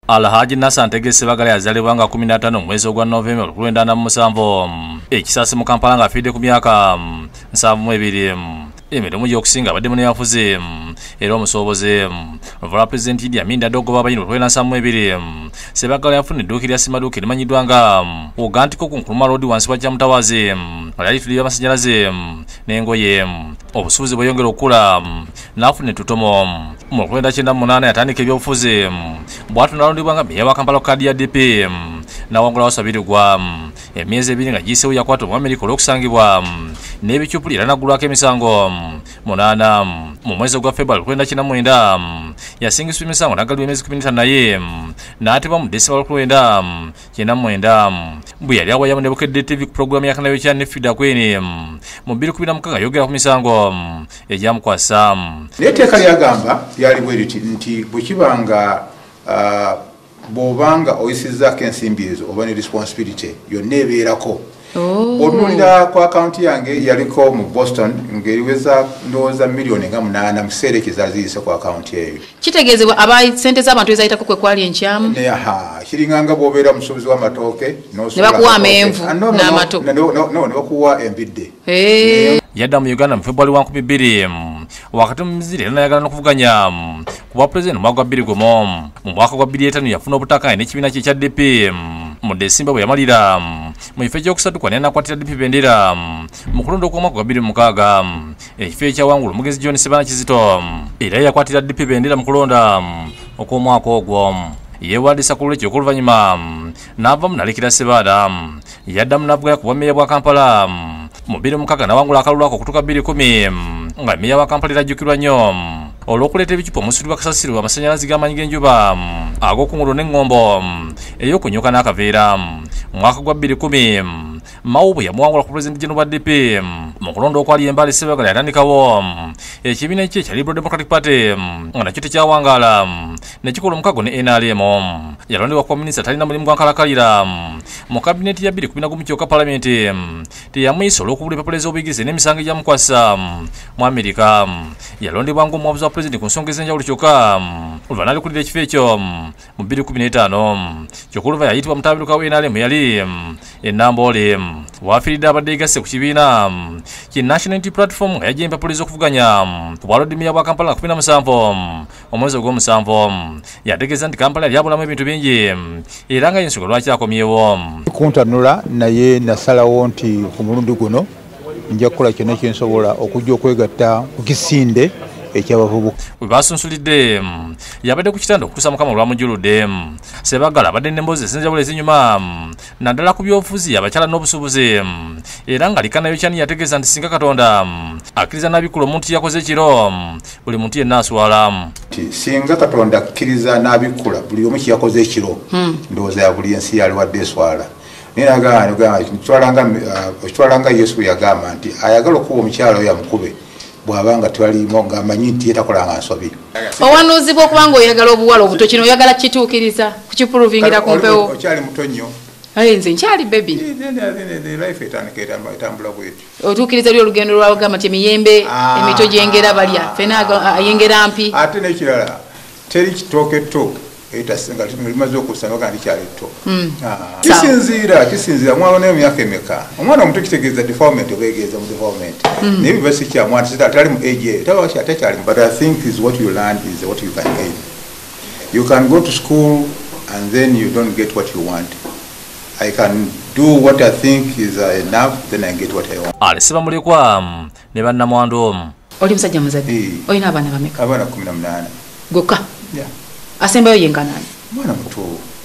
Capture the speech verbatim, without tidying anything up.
Alhaji Nassan Tegese Bagala yazalibwa nga kumi na ttaano mwezi ogwa Novemba olwenda na musanvu ekisasi mu Kampala nga afidde ku myaka nsanvu mu ebiri emirimu gy'okusinga abadde mu yafuze era omusoboze vala President Idi Amin Dada ogoba abayino olwenda nsanvu mu ebiri Sebagala yafuna edduuka lya Simaduuka erimanyiddwa nga Ugantiko ku Nkrumah Road wansi wa Kyamutawaze yali tulira amasannyalaze n'engoye obusuubuzi bweyongera okukula n'afuna ettutomo mu lwenda kyenda mu munaana yatandika ebyobufuzi bw'atunalondebwa nga meya wa Kampala kadi ya D P n'awangulawo sabirirwa emyezi ebiri nga giseewo yakwata mu Amerika olw'okusangibwa n'ebicuupuli era n'aggulwako emisango munaana mu mwezi ogwa February lwenda kyenda mu mwenda yasingisibwa emisango n'aggalirwa emyezi kumi n'etaano naye n'atebwa mu December lwenda kyenda mu mwenda bwe yali awaya mu Nebukedde T V ku pulogulaamu ya kanayo kya Nefida Queen mu bbiri kumi na mukaaga yogera ku misango egyamukwasa. Naye etteeka lyagamba lyali bwe liti nti bwe kibanga bw'obanga oyisizzaako ensimbi ezo oba ne responsibility yonna ebeerako. Bw'otunuulira ku akaunti yange yaliko mu Boston ng'eriweza ndowooza miliyoni nga munaana mu kiseera ekyo zaaziyise ku akaunti eyo. Kitegeezebwa aba ssente z'abantu ezayitako kwe kwali enkyamu? Aha, kiringanga bw'obeera musuubuzi w'amatooke ne bakuwa amenvu n'amato. No, ne bakuwa embidde. Yadda mu Uganda mu February wa nkumi bbiri wakati mu miziri era nayagala n'okuvuganya ku bwa President mu mwaka gwa bbiri gumu mu mwaka gwa bbiri etaano yafuna obutaka n'ekibiina kye ekya D P mu Desemba bwe yamalira mu kifo ekyokusatu kwa n'akwatira D P bendera mu kulonda okw'omwaka gwa bbiri mu mukaaga ekifo ekyawangula omugezi John Sebana Kizito era yakwatira D P bendera mu kulonda okw'omwaka ogwo. Yeewandisa ku lwekyo okuluvannyuma n'avamu n'alekera Sebana yaddamu n'avuganya ku bwammeeya bwa Kampala mu bbiri mukaaga n'awangula akalulu ako okutuuka bbiri kumi nga mmeeya wa Kampala erajjukirwa nnyo olw'okuleeta ebicupa omusiri gwa kasasiro amasannyalaze g'amaanyi g'enjuba ag'okungulo n'eŋŋombo ey'okunyuka n'akaveera. Mwaka gwa bbiri kumi Mao bwe yamuwangula ku President General wa D P mu kulonda okwali Embale Sebagala yatandikawo ekibiina ekye ekya Liberal Democratic Party nga nakyo tekyawangaala nekikola omukago ne N R M. Yalondebwa kuba minisita talina mulimu gwankalakalira mu kabineti ya bbiri kumi na gumu kyokka palamenti teyamuyisa olw'okubula empapula ez'obuyigirize n'emisango egyamukwasa mu Amerika. Yalondebwa ng'omuwabuzi wa President ku nsonga ez'enjawulo kyokka oluva n'alekulira ekifo ekyo mu bbiri kumi n'etaano kyokka oluva yayitibwa mutabiruka wa N R M yali ennamboole waafiiridde abadde yegasse ku kibiina ki National Unity Platform nga yajja empapula ez'okuvuganya ku bwa Lord Mayor bwa Kampala kumi na musanvu omwezi ogw'omusanvu. Yategeeza nti Kampala yali abulamu ebintu bingi era nga y'ensonga lwaki akomyewo. Kuntanula naye nasalawo nti ku mulundi guno nja kukola kyonna kye nsobola okujja okwegatta ku kisinde ekyabavubuka. We basunsulidde yabadde ku kitanda okutuusa Mukama olwamujjuludde. Sebagala abadde n'emboozi ez'enjawulo ezinyuma naddala ku byobufuzi abakyala n'obusuubuzi era nga likanayo kyani yategeeza nti singa Katonda akkiriza n'abikkula omuntu yakoze ekiro buli muntu yenna aswala. Singa Katonda akkiriza n'abikkula buli omu kyeyakoze ekiro ndowooza ya buli ensi yaliwadde eswala. Ekitwalanga Yesu yagamba nti ayagala okuba omukyala oyo amukube bw'abanga twalimo ng'amanyi nti yetakolanga nsobi. Owanuuzibwa okuba ng'oyagala obuwala obuto kino oyagala kituukiriza kukipuluvingira ku mpewo. Okyali muto nnyo. Aye nze nkyali bebi. Life etandika etambula bwetyo. Otuukiriza lyo olugendo lwagamba nti emiyembe emito gyengera balya fena ayengera mpi. Ate n'ekirala teri kitooke tto etasinga limaze okusanga kandi kyali tto. Kisinziira kisinziira mwana n'emyaka emeka. Omwana omuto kitegeeza development obeegeeza mu development. Naye biba si kya mwana atali mu age taba kya tekyali. But I think is what you learn is what you can gain. You can go to school and then you don't get what you want. I can do what I think is uh, enough, then I get what I want. Alisiba mulekwa ne bannamwandu. Oli musajja muzadde. Olina abaana bameka? Abaana kumi na munaana. Gokka? Yeah. Asembayo yenkanani? Mwana muto.